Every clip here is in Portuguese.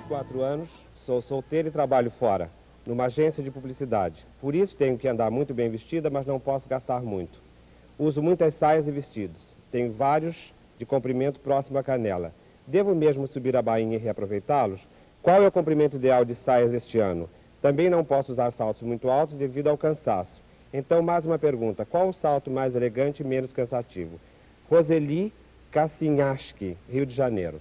24 anos, sou solteiro e trabalho fora, numa agência de publicidade. Por isso tenho que andar muito bem vestida, mas não posso gastar muito. Uso muitas saias e vestidos. Tenho vários de comprimento próximo à canela. Devo mesmo subir a bainha e reaproveitá-los? Qual é o comprimento ideal de saias este ano? Também não posso usar saltos muito altos devido ao cansaço. Então, mais uma pergunta. Qual o salto mais elegante e menos cansativo? Roseli Kassinhaski, Rio de Janeiro.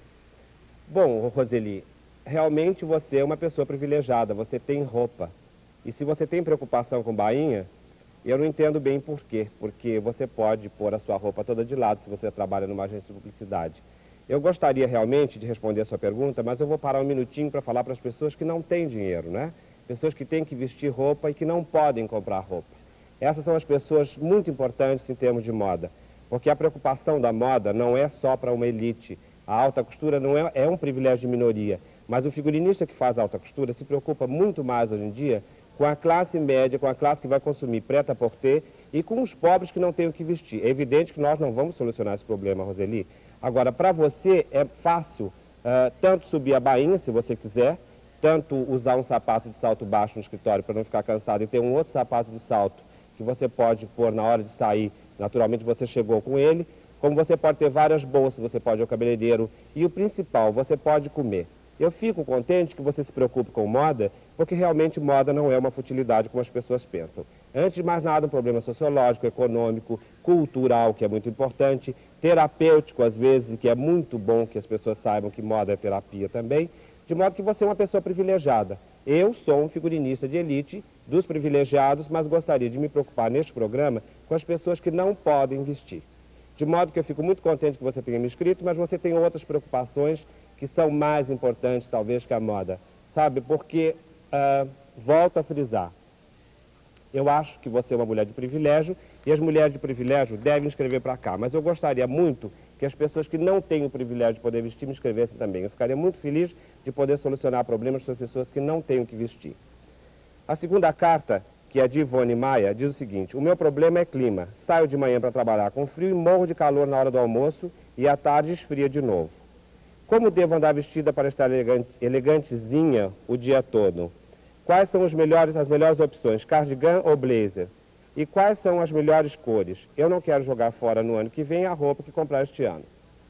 Bom, Roseli, realmente você é uma pessoa privilegiada, você tem roupa. E se você tem preocupação com bainha, eu não entendo bem por quê. Porque você pode pôr a sua roupa toda de lado se você trabalha numa agência de publicidade. Eu gostaria realmente de responder a sua pergunta, mas eu vou parar um minutinho para falar para as pessoas que não têm dinheiro, né? Pessoas que têm que vestir roupa e que não podem comprar roupa. Essas são as pessoas muito importantes em termos de moda. Porque a preocupação da moda não é só para uma elite. A alta costura não é um privilégio de minoria, mas o figurinista que faz alta costura se preocupa muito mais hoje em dia com a classe média, com a classe que vai consumir prêt-à-porter e com os pobres que não têm o que vestir. É evidente que nós não vamos solucionar esse problema, Roseli. Agora, para você é fácil tanto subir a bainha, se você quiser, tanto usar um sapato de salto baixo no escritório para não ficar cansado e ter um outro sapato de salto que você pode pôr na hora de sair, naturalmente você chegou com ele, como você pode ter várias bolsas, você pode ir ao cabeleireiro e o principal, você pode comer. Eu fico contente que você se preocupe com moda, porque realmente moda não é uma futilidade como as pessoas pensam. Antes de mais nada, um problema sociológico, econômico, cultural, que é muito importante, terapêutico às vezes, que é muito bom que as pessoas saibam que moda é terapia também, de modo que você é uma pessoa privilegiada. Eu sou um figurinista de elite, dos privilegiados, mas gostaria de me preocupar neste programa com as pessoas que não podem vestir. De modo que eu fico muito contente que você tenha me inscrito, mas você tem outras preocupações que são mais importantes, talvez, que a moda. Sabe, porque, volto a frisar, eu acho que você é uma mulher de privilégio e as mulheres de privilégio devem escrever para cá. Mas eu gostaria muito que as pessoas que não têm o privilégio de poder vestir me escrevessem também. Eu ficaria muito feliz de poder solucionar problemas para as pessoas que não têm o que vestir. A segunda carta, que é de Ivone Maia, diz o seguinte: o meu problema é clima. Saio de manhã para trabalhar com frio e morro de calor na hora do almoço e à tarde esfria de novo. Como devo andar vestida para estar elegantezinha o dia todo? Quais são as melhores opções, cardigan ou blazer? E quais são as melhores cores? Eu não quero jogar fora no ano que vem a roupa que comprar este ano.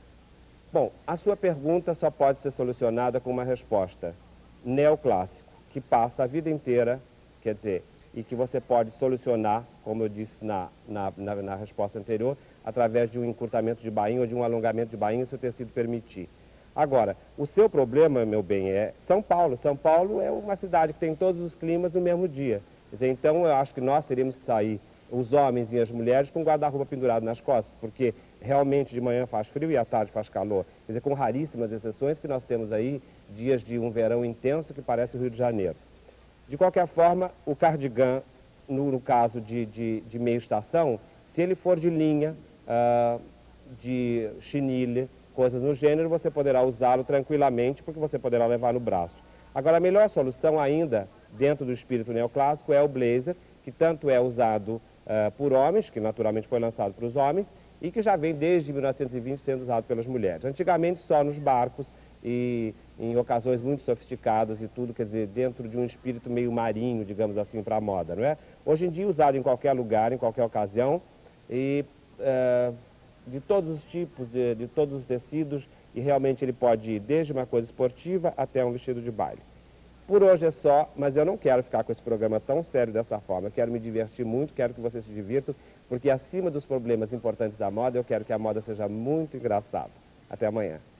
Bom, a sua pergunta só pode ser solucionada com uma resposta neoclássico, que passa a vida inteira, quer dizer, e que você pode solucionar, como eu disse na resposta anterior, através de um encurtamento de bainha ou de um alongamento de bainha, se o tecido permitir. Agora, o seu problema, meu bem, é São Paulo. São Paulo é uma cidade que tem todos os climas no mesmo dia. Quer dizer, então, eu acho que nós teríamos que sair, os homens e as mulheres, com guarda-roupa pendurado nas costas, porque realmente de manhã faz frio e à tarde faz calor. Quer dizer, com raríssimas exceções que nós temos aí dias de um verão intenso que parece o Rio de Janeiro. De qualquer forma, o cardigan, no caso de meia estação, se ele for de linha, de chinilha, coisas no gênero, você poderá usá-lo tranquilamente, porque você poderá levar no braço. Agora, a melhor solução ainda, dentro do espírito neoclássico, é o blazer, que tanto é usado por homens, que naturalmente foi lançado para os homens, e que já vem desde 1920 sendo usado pelas mulheres. Antigamente só nos barcos e em ocasiões muito sofisticadas e tudo, quer dizer, dentro de um espírito meio marinho, digamos assim, para a moda, não é? Hoje em dia usado em qualquer lugar, em qualquer ocasião, e de todos os tipos, de todos os tecidos, e realmente ele pode ir desde uma coisa esportiva até um vestido de baile. Por hoje é só, mas eu não quero ficar com esse programa tão sério dessa forma. Eu quero me divertir muito, quero que vocês se divirtam, porque acima dos problemas importantes da moda, eu quero que a moda seja muito engraçada. Até amanhã.